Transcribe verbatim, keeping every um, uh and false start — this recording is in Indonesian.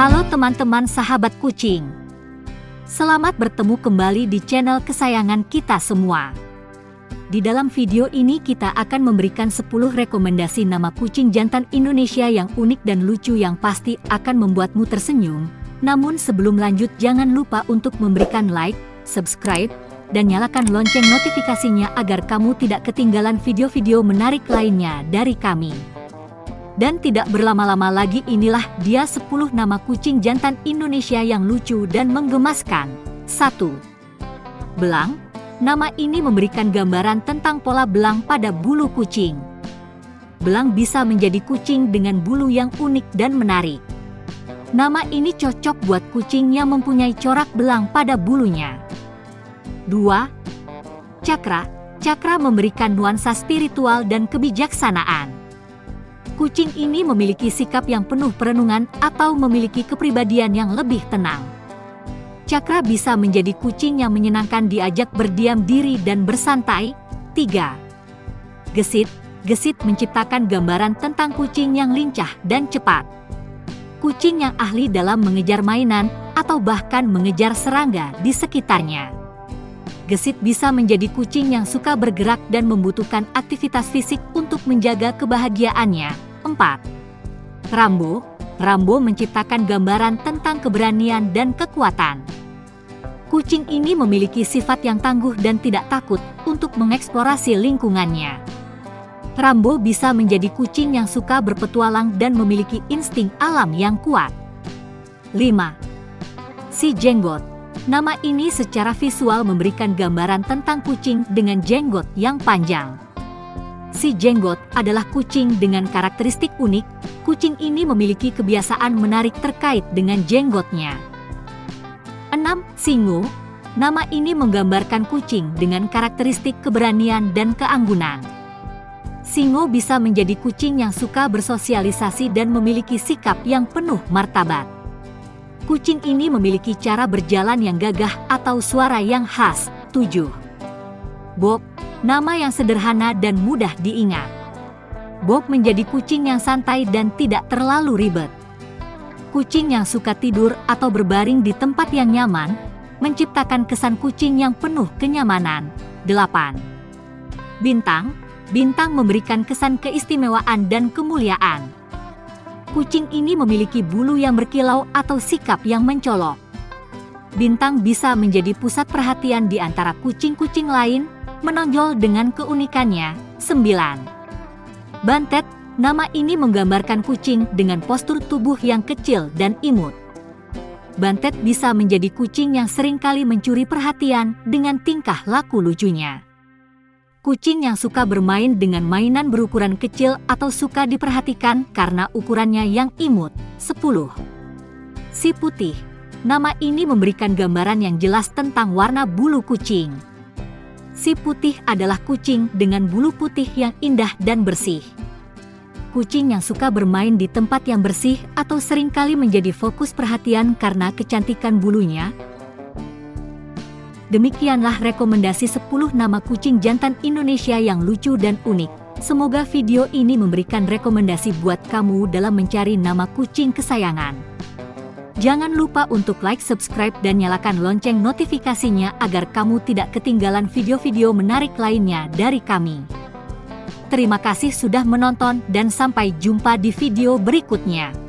Halo teman-teman sahabat kucing. Selamat bertemu kembali di channel kesayangan kita semua. Di dalam video ini kita akan memberikan sepuluh rekomendasi nama kucing jantan Indonesia yang unik dan lucu yang pasti akan membuatmu tersenyum. Namun sebelum lanjut jangan lupa untuk memberikan like, subscribe, dan nyalakan lonceng notifikasinya agar kamu tidak ketinggalan video-video menarik lainnya dari kami. Dan tidak berlama-lama lagi, inilah dia sepuluh nama kucing jantan Indonesia yang lucu dan menggemaskan. satu. Belang. Nama ini memberikan gambaran tentang pola belang pada bulu kucing. Belang bisa menjadi kucing dengan bulu yang unik dan menarik. Nama ini cocok buat kucing yang mempunyai corak belang pada bulunya. dua. Cakra. Cakra memberikan nuansa spiritual dan kebijaksanaan. Kucing ini memiliki sikap yang penuh perenungan atau memiliki kepribadian yang lebih tenang. Cakra bisa menjadi kucing yang menyenangkan diajak berdiam diri dan bersantai. tiga. Gesit. Gesit menciptakan gambaran tentang kucing yang lincah dan cepat. Kucing yang ahli dalam mengejar mainan atau bahkan mengejar serangga di sekitarnya. Gesit bisa menjadi kucing yang suka bergerak dan membutuhkan aktivitas fisik untuk menjaga kebahagiaannya. empat. Rambo. Rambo menciptakan gambaran tentang keberanian dan kekuatan. Kucing ini memiliki sifat yang tangguh dan tidak takut untuk mengeksplorasi lingkungannya. Rambo bisa menjadi kucing yang suka berpetualang dan memiliki insting alam yang kuat. lima. Si Jenggot. Nama ini secara visual memberikan gambaran tentang kucing dengan jenggot yang panjang. Si Jenggot adalah kucing dengan karakteristik unik. Kucing ini memiliki kebiasaan menarik terkait dengan jenggotnya. enam. Singo. Nama ini menggambarkan kucing dengan karakteristik keberanian dan keanggunan. Singo bisa menjadi kucing yang suka bersosialisasi dan memiliki sikap yang penuh martabat. Kucing ini memiliki cara berjalan yang gagah atau suara yang khas. tujuh. Bob. Nama yang sederhana dan mudah diingat. Bob menjadi kucing yang santai dan tidak terlalu ribet. Kucing yang suka tidur atau berbaring di tempat yang nyaman, menciptakan kesan kucing yang penuh kenyamanan. delapan. Bintang. Bintang memberikan kesan keistimewaan dan kemuliaan. Kucing ini memiliki bulu yang berkilau atau sikap yang mencolok. Bintang bisa menjadi pusat perhatian di antara kucing-kucing lain, menonjol dengan keunikannya. sembilan. Bantet. Nama ini menggambarkan kucing dengan postur tubuh yang kecil dan imut. Bantet bisa menjadi kucing yang seringkali mencuri perhatian dengan tingkah laku lucunya. Kucing yang suka bermain dengan mainan berukuran kecil atau suka diperhatikan karena ukurannya yang imut. sepuluh. Si Putih. Nama ini memberikan gambaran yang jelas tentang warna bulu kucing. Si Putih adalah kucing dengan bulu putih yang indah dan bersih. Kucing yang suka bermain di tempat yang bersih atau seringkali menjadi fokus perhatian karena kecantikan bulunya. Demikianlah rekomendasi sepuluh nama kucing jantan Indonesia yang lucu dan unik. Semoga video ini memberikan rekomendasi buat kamu dalam mencari nama kucing kesayangan. Jangan lupa untuk like, subscribe, dan nyalakan lonceng notifikasinya agar kamu tidak ketinggalan video-video menarik lainnya dari kami. Terima kasih sudah menonton dan sampai jumpa di video berikutnya.